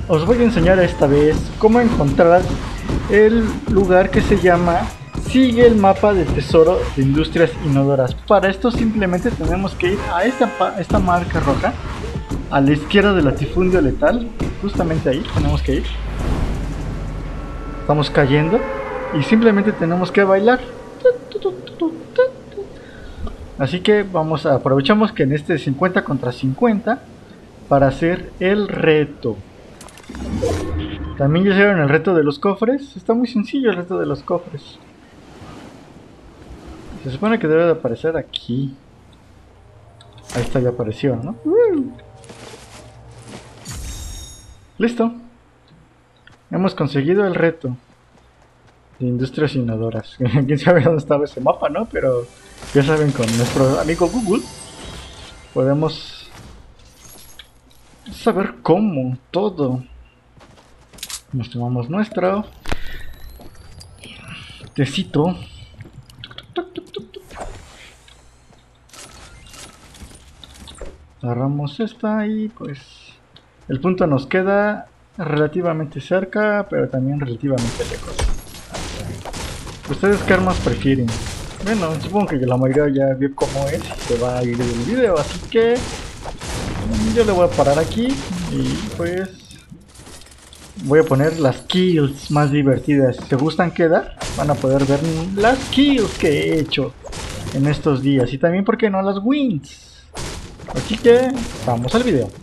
Os voy a enseñar esta vez cómo encontrar el lugar que se llama Sigue el mapa de tesoro de industrias inodoras. Para esto simplemente tenemos que ir a esta marca roja, a la izquierda del latifundio letal, justamente ahí tenemos que ir. Estamos cayendo y simplemente tenemos que bailar. Así que aprovechamos que en este 50 contra 50 para hacer el reto. También ya hicieron el reto de los cofres. Está muy sencillo el reto de los cofres. Se supone que debe de aparecer aquí. Ahí está, ya apareció, ¿no? Listo. Hemos conseguido el reto de industrias innodoras. Quién sabe dónde estaba ese mapa, ¿no? Pero ya saben, con nuestro amigo Google podemos saber cómo todo. Nos tomamos nuestro tecito. Agarramos esta y pues el punto nos queda relativamente cerca, pero también relativamente lejos. ¿Ustedes qué armas prefieren? Bueno, supongo que la mayoría ya vio cómo es y se va a ir del video, así que yo le voy a parar aquí y pues voy a poner las kills más divertidas. Si te gustan quedar, van a poder ver las kills que he hecho en estos días y también, ¿por qué no, las wins? Así que vamos al video.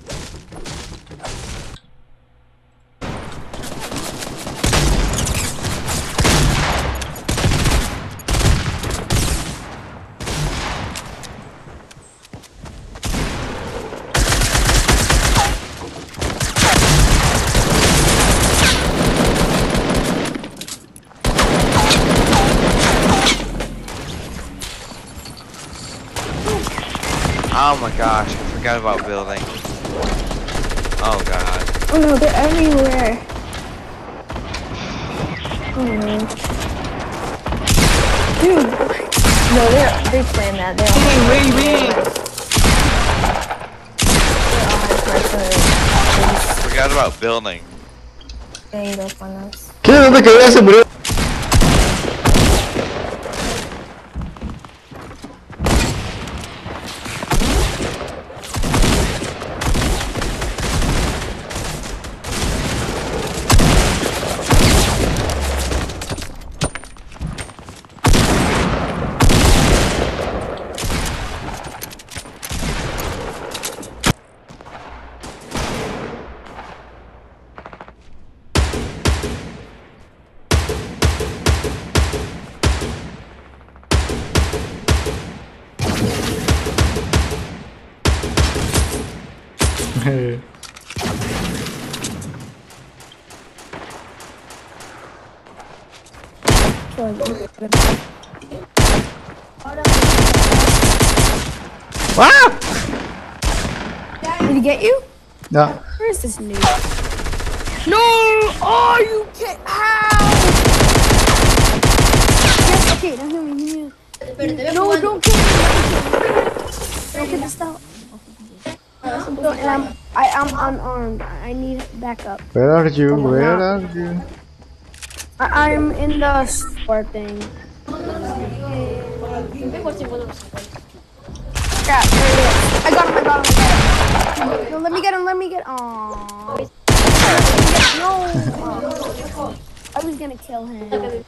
Oh my gosh, I forgot about building. Oh god. Oh no, they're everywhere. Oh no. Dude! No, they're playing that. They're I forgot about building. gang up on us. ¿Qué? ¿Dónde quedó? Se murió. ¡Ah! Did he get you? No. Where is this noob? No! Oh, you can't. How? Yes, okay, don't kill me. No, don't kill me. Don't kill the stuff. No, and I'm unarmed. I need backup. Where are you? Where are you? I'm in the store thing. Crap, there he is. I got him. No, let me get him. Aww. No. I was gonna kill him.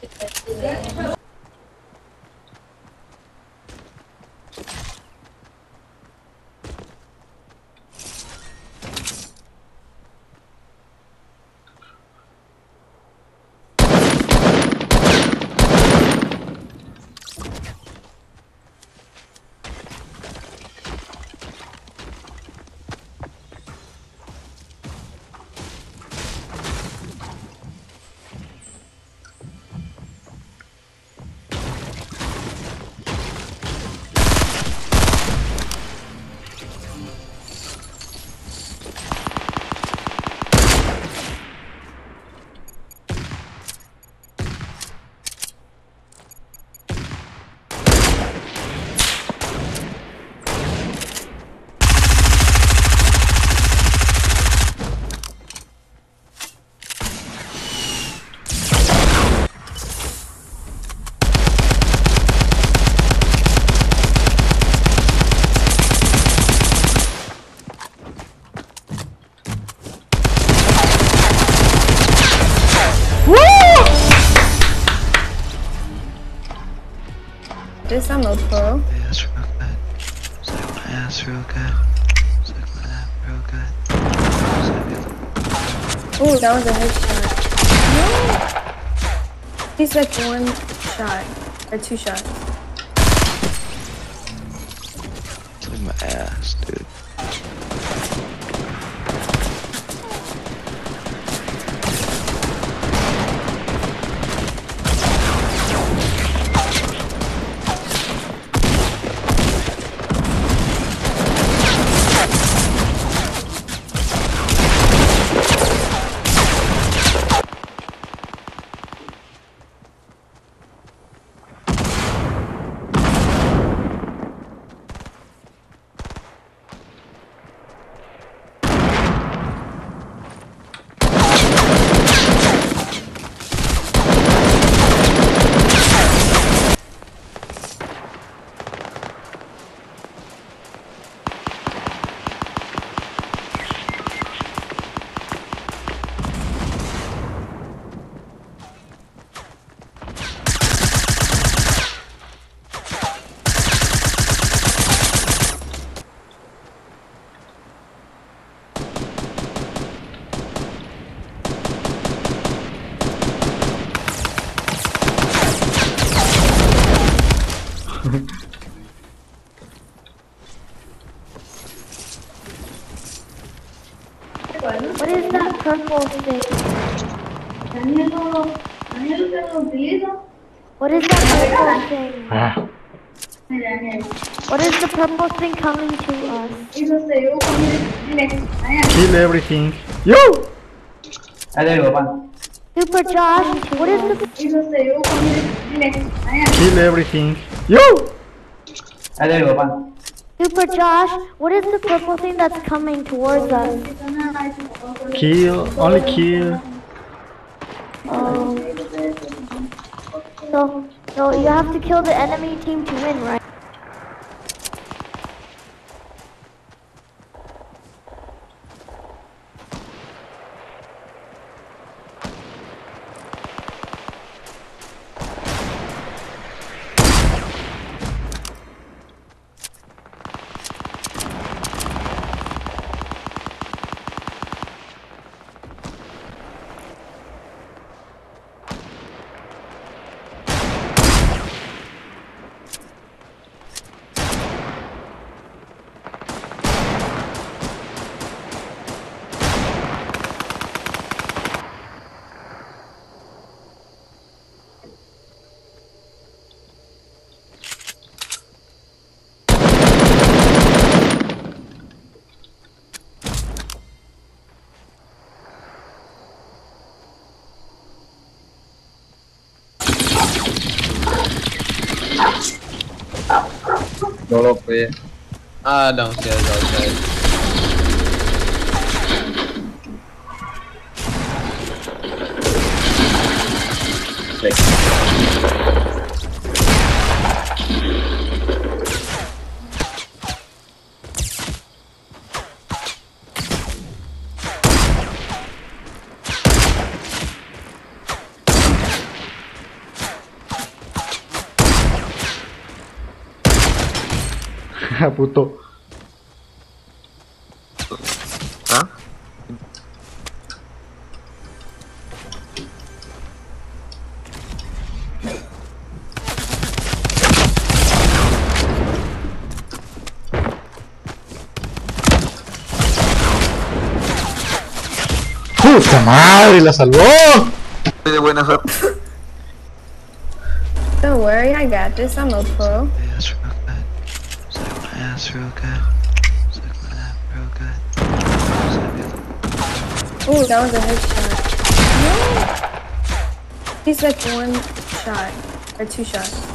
this. I'm a pro. Ass real good. Suck my ass real good. Suck my ass real good. Oh, that was a headshot. No. He's like one shot or two shots. Suck my ass, dude. What is that purple thing? What is that purple thing? Ah, What is the purple thing coming to us? kill everything. Yo! Super Josh, what is the Kill everything. Yo! Super Josh? What is the purple thing that's coming towards us? Kill. Only kill. So you have to kill the enemy team to win, right? Roll up here. Downstairs, outside. Puto. Huh? ¡Puta madre! ¡La salvó! De buena suerte. Don't worry, I got this. I'm a pro. Ass real good. Suck my ass real good. Suck my ass real good. Oh, that was a headshot. No. He's like one shot or two shots.